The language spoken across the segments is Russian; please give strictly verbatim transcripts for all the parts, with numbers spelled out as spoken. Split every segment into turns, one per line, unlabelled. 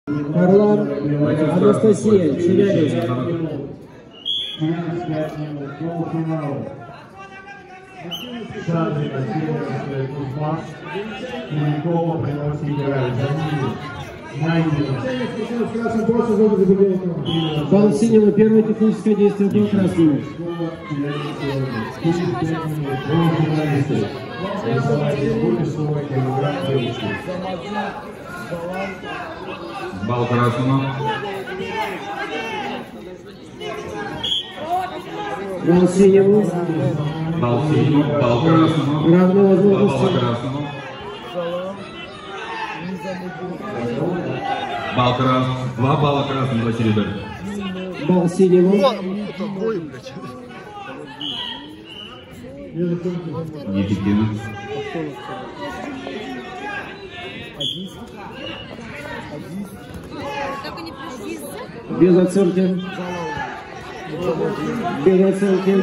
Орлан, Анастасия, Челябинск. Бал синего, первое техническое действие был красному.
Бал красному.
Бал синему.
Бал синему, бал красному.
Равные возможности.
Бал красному. Бал красному. Два балла красному за серебро.
Бал синему.
Неэффективно.
Без оценки. Без оценки.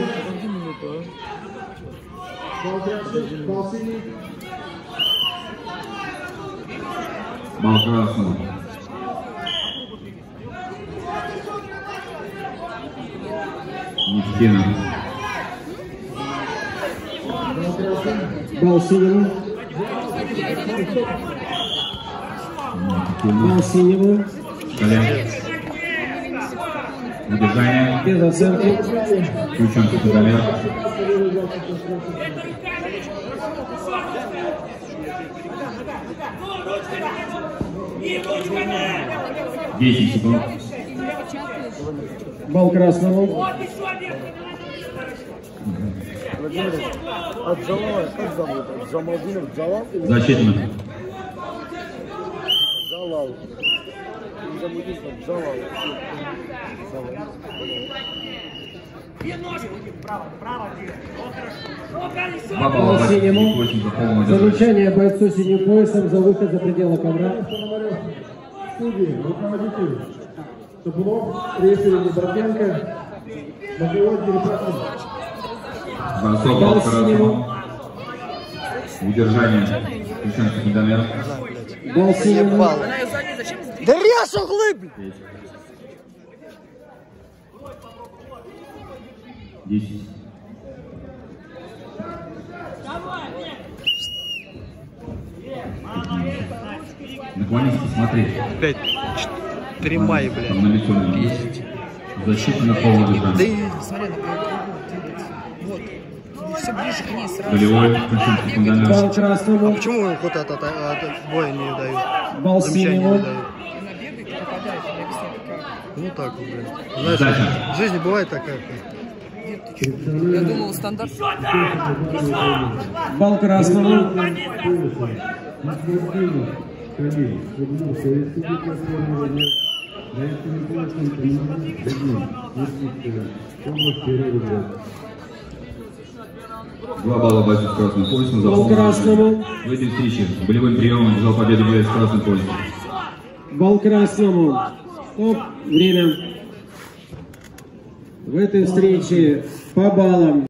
Бал красному. Неэффективно.
Бал синему. Бал синему.
Колен. Удержание.
Без оценки.
Включен секундомер. Десять секунд.
Бал красному.
От Джалала, как зовут? Джамалдинов Джалал?
Защитно.
Джалал. Джамалдинов Джалал.
Два балла
синему. Замечание бойцу синим поясом за выход за пределы ковра.
Студии, руководитель Топлов, рефери Неборденко, боковой перепад.
Бросок бал красному. Удержание. Включен секундомер.
Бал синему.
Да режь углы, блядь!
Десять. Наклонись, посмотри.
Пять. Три мая, блядь.
Там на лицо не есть. Защита на полном
Да
дыхании.
и смотри, на вот. Все ближе к ней сразу.
Болевой. Включен секундомер.
Бал красному.
Почему вот от, от, от боя не дают?
Бал
Замечания
синему.
не дают? Ну так вот, блядь. Знаешь,
Сдача.
в жизни бывает такая.
Я думал, стандарт.
Бал красному.
Два балла бойцу с красным поясом. За
Бал
полную
красному.
В этой встрече болевым приемом взял победу боец с красным поясом.
Бал красному. Стоп. Время. В этой встрече по баллам.